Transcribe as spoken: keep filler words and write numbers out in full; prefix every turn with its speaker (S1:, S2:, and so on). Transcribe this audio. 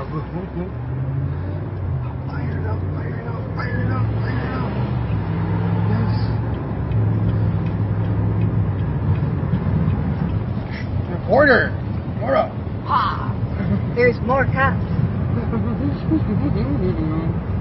S1: Fire it up, fire it up, fire it up, fire it up. Yes. Reporter, Laura.
S2: Ha! There's more cops.